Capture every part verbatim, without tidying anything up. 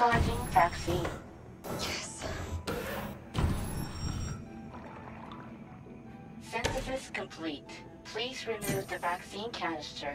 Selecting vaccine. Yes. Synthesis complete. Please remove the vaccine canister.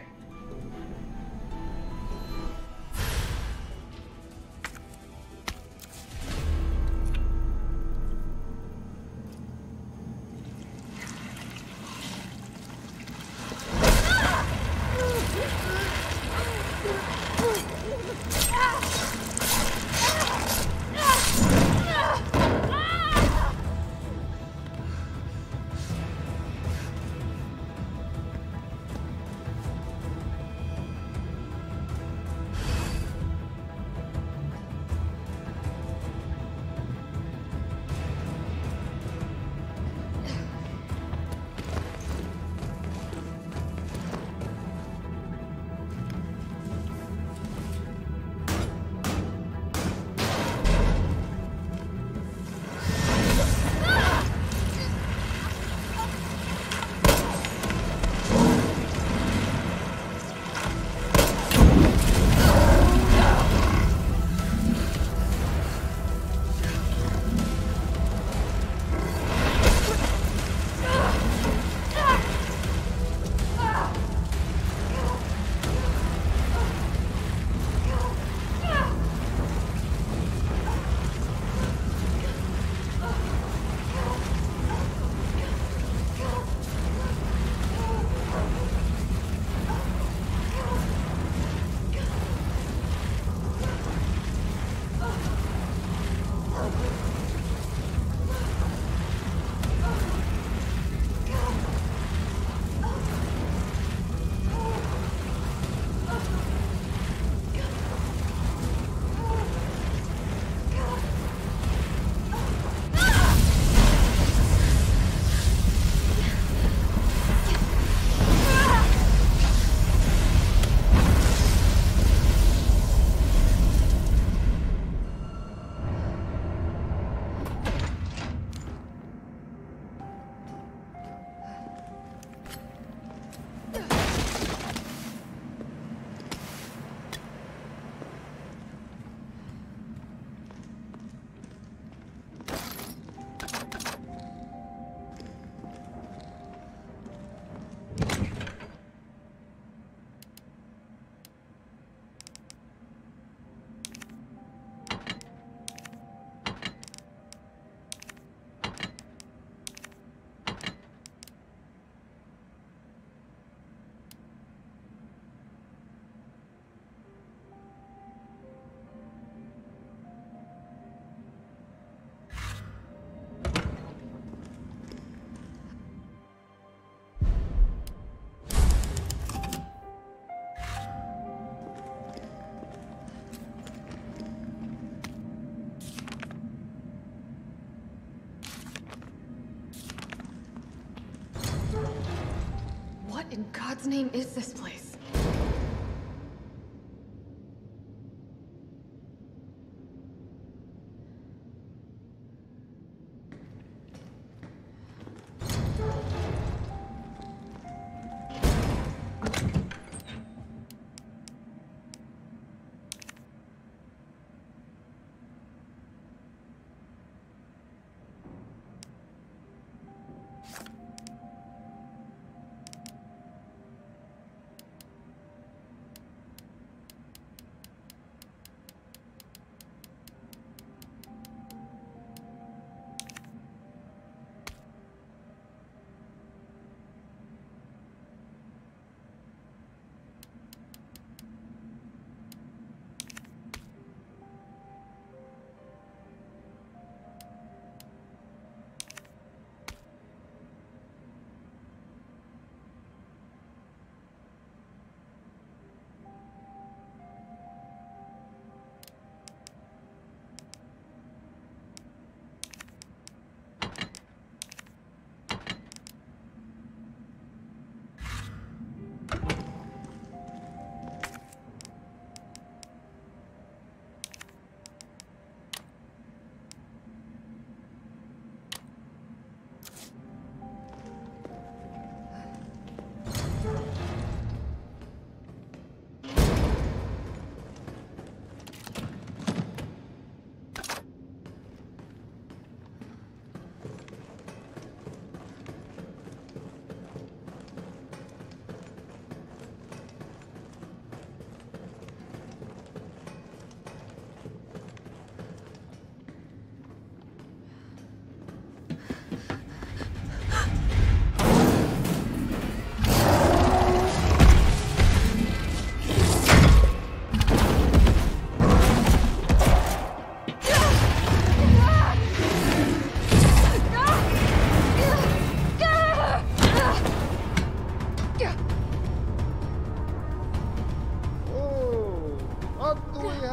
What in God's name is this place?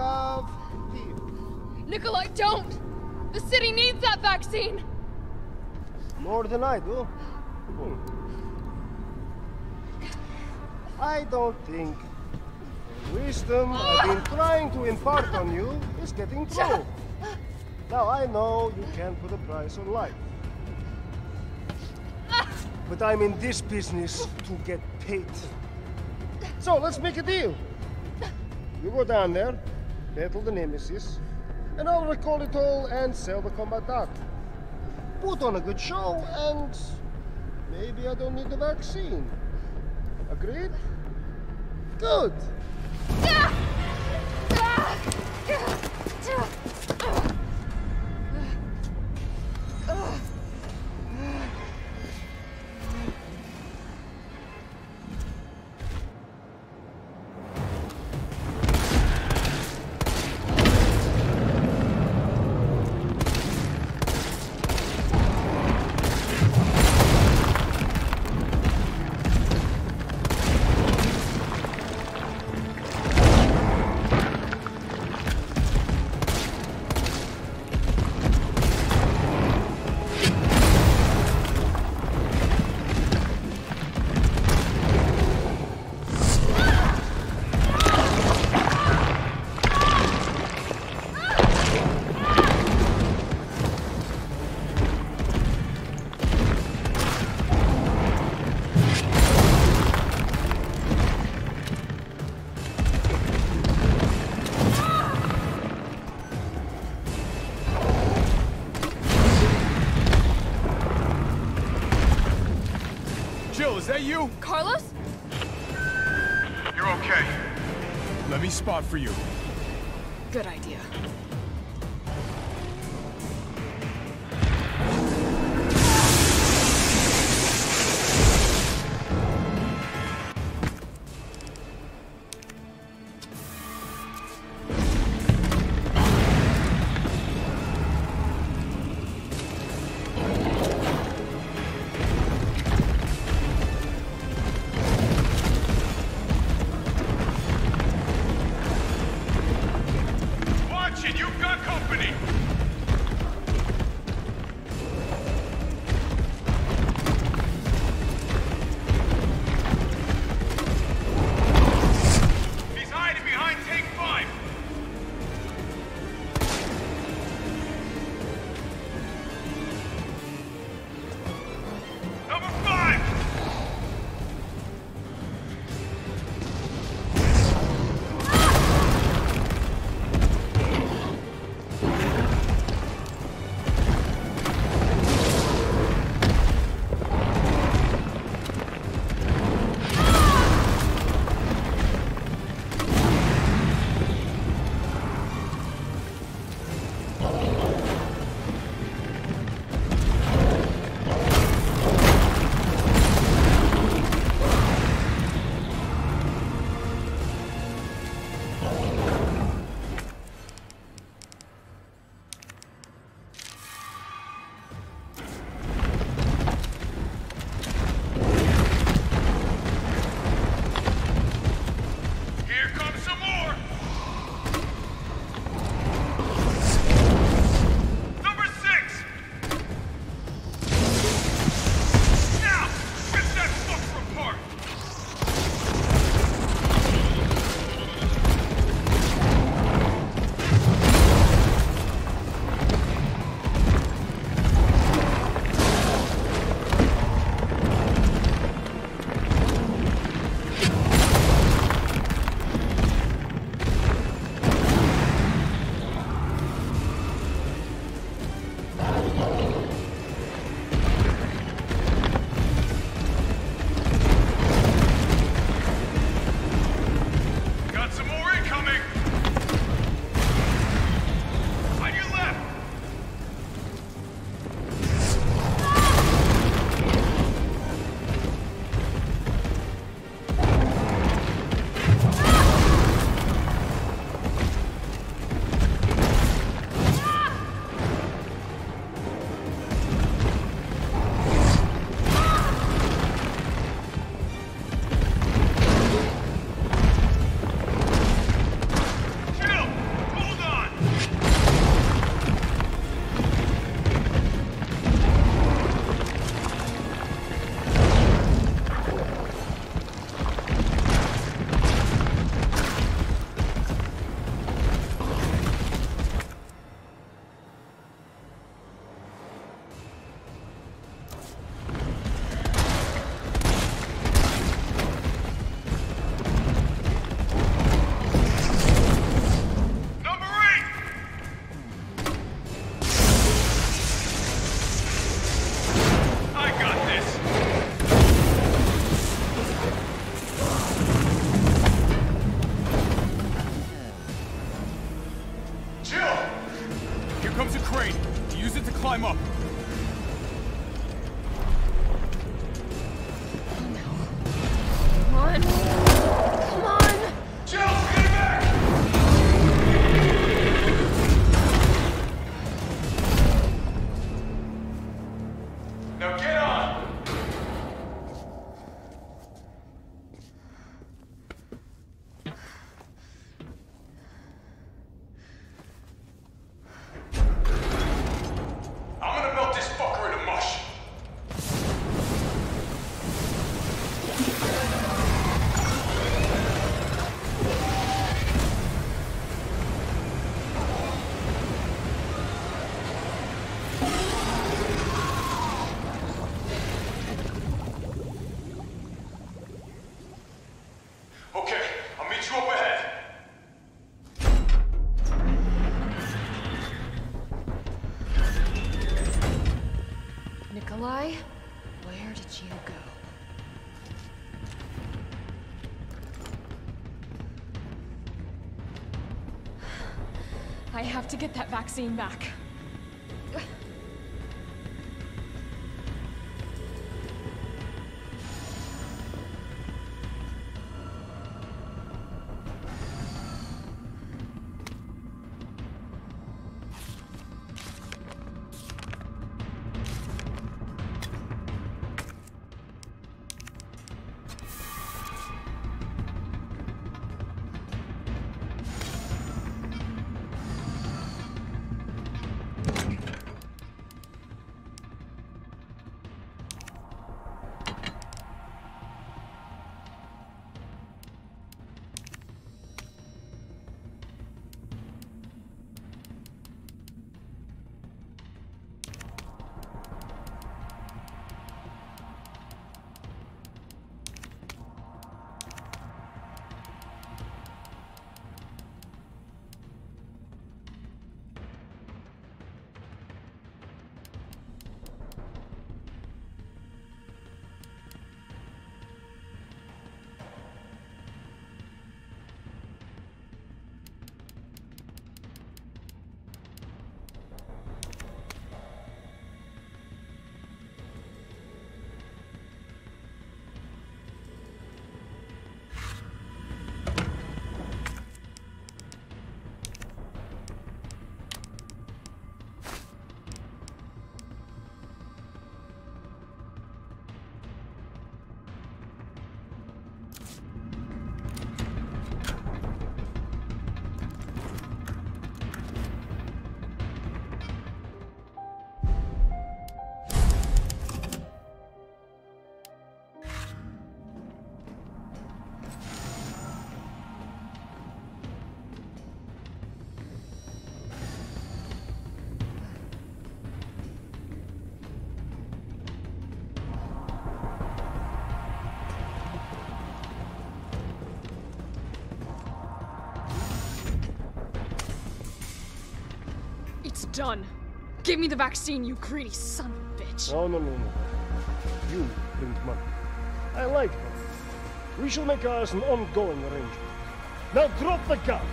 have here. Nikolai, don't! The city needs that vaccine! More than I do. Hmm. I don't think the wisdom I've been trying to impart on you is getting through. Now I know you can't put a price on life. But I'm in this business to get paid. So let's make a deal. You go down there, battle the Nemesis, and I'll recall it all and sell the combat art. Put on a good show, and maybe I don't need the vaccine. Agreed? Good. Is that you? Carlos? You're okay. Let me spot for you. Good idea. comes a crane. Use it to climb up. Come on. Come on! Jill, get back! Now get on! I'm gonna melt this fucker into mush. Okay, I'll meet you up ahead. Nikolai, where did you go? I have to get that vaccine back. It's done. Give me the vaccine, you greedy son of a bitch. No, no, no, no. You bring money. I like money. We shall make ours an ongoing arrangement. Now drop the gun!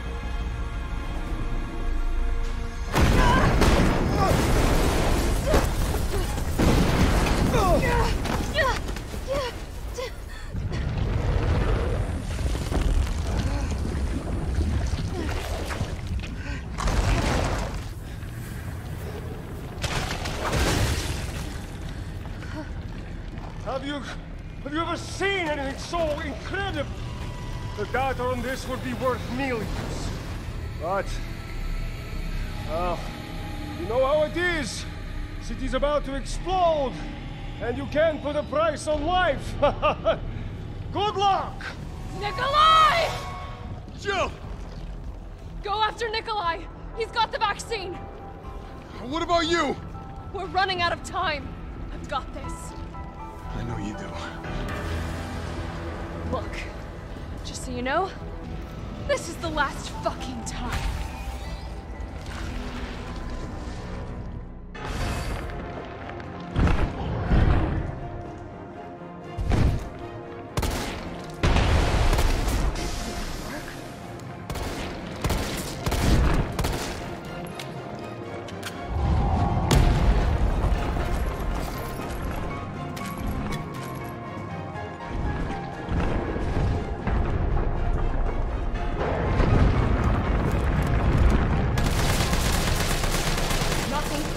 Have you... have you ever seen anything so incredible? The data on this would be worth millions. But... well, you know how it is. City's about to explode, and you can't put a price on life. Good luck! Nikolai! Jill! Go after Nikolai! He's got the vaccine! What about you? We're running out of time. I've got this. I know you do. Look, just so you know, this is the last fucking time.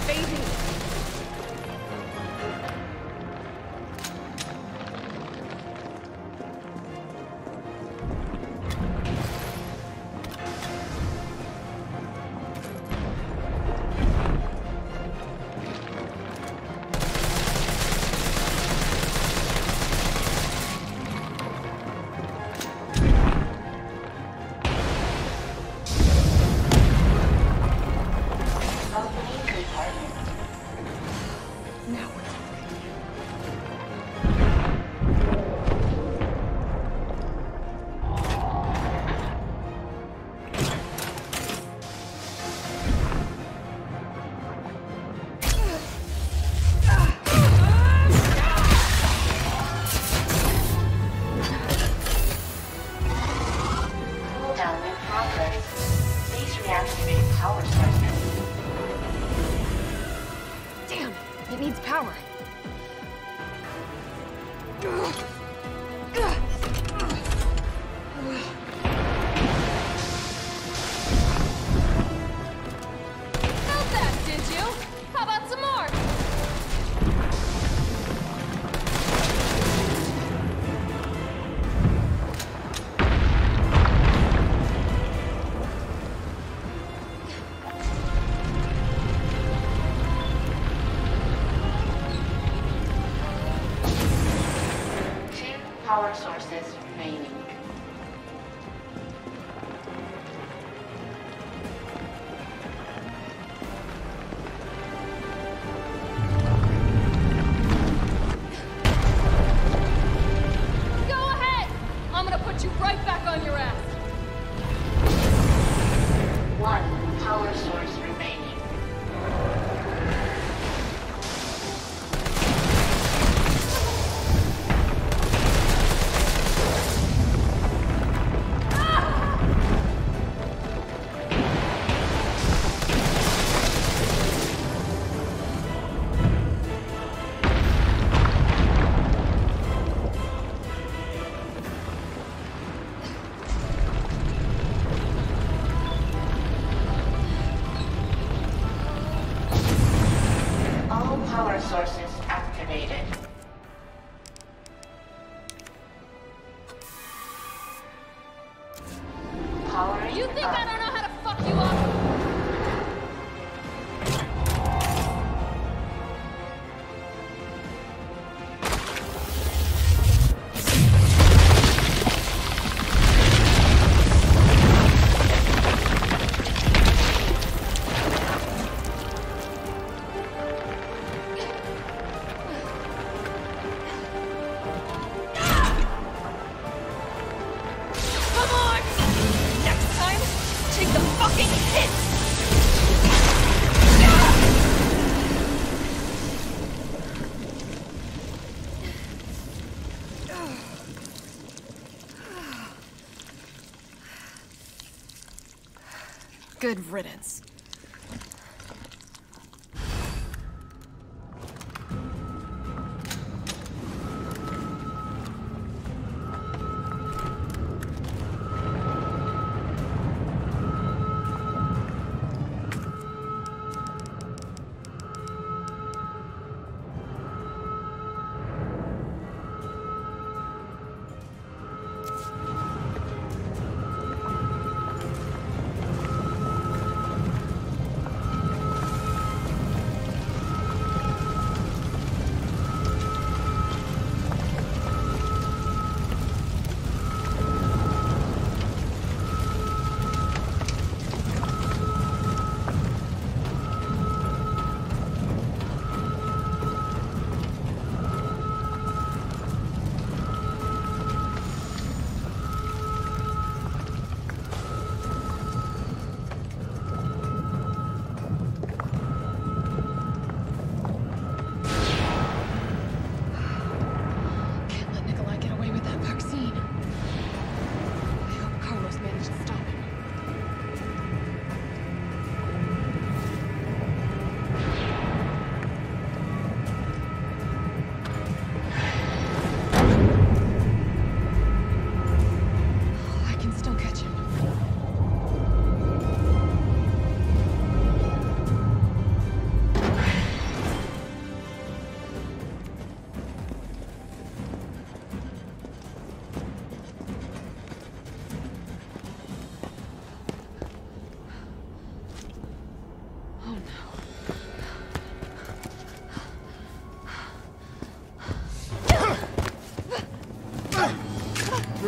fading. It needs power. Felt that, did you? How about some more? Power sources remaining. Go ahead! I'm gonna put you right back on your ass. One power source remaining. Power sources activated. Powering You think up. I don't know how to fuck you up? Good riddance.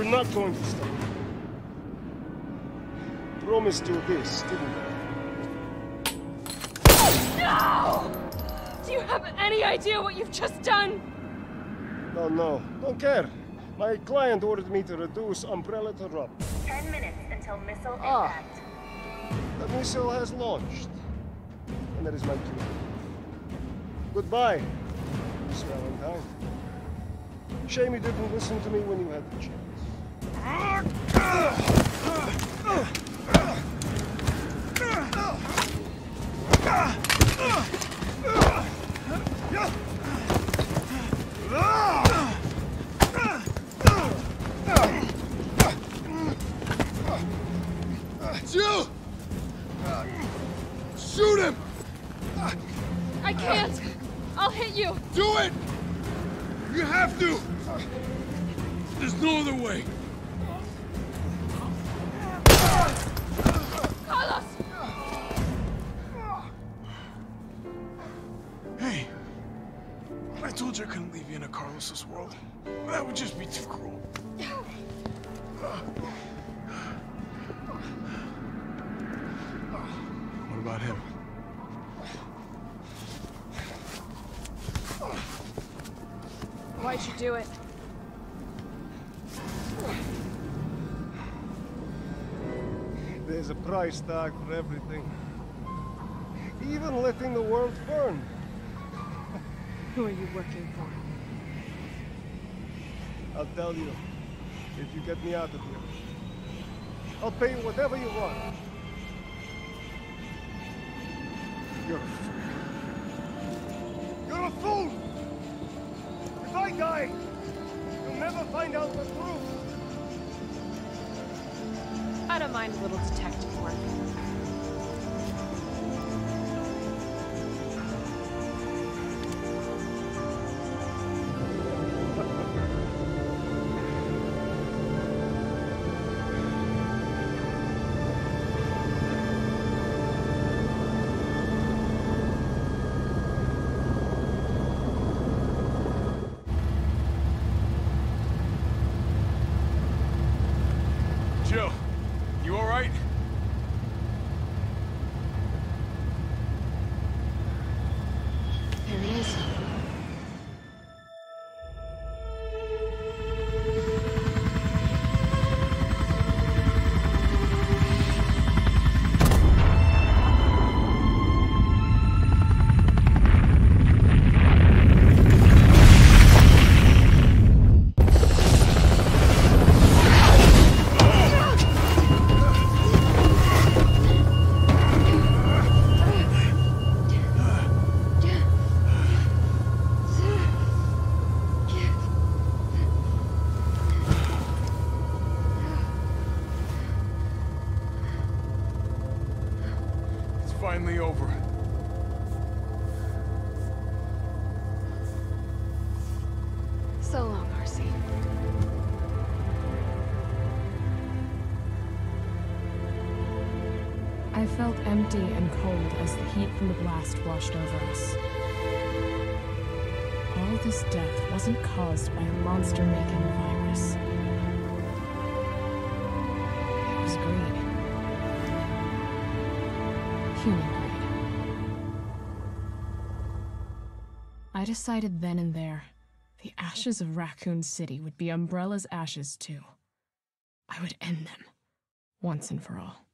not going to stop. Promised you this, didn't I? No! Do you have any idea what you've just done? No, no, don't care. My client ordered me to reduce Umbrella to rubble. Ten minutes until missile Ah. impact. The missile has launched. And that is my cue. Goodbye, Miss Valentine. Shame you didn't listen to me when you had the chance. Jill! Shoot him! I can't! I'll hit you! Do it! You have to! There's no other way. Carlos! Hey, I told you I couldn't leave you in a Carlos's world. That would just be too cruel. What about him? Why'd you do it? There's a price tag for everything. Even letting the world burn. Who are you working for? I'll tell you, if you get me out of here. I'll pay you whatever you want. You're a fool. You're a fool! If I die, you'll never find out the truth. I don't mind a little detective work. Jill, you all right? There it is. Finally over. So long, R C. I felt empty and cold as the heat from the blast washed over us. All this death wasn't caused by a monster-making virus. It was greed. Human greed. I decided then and there, the ashes of Raccoon City would be Umbrella's ashes too. I would end them, once and for all.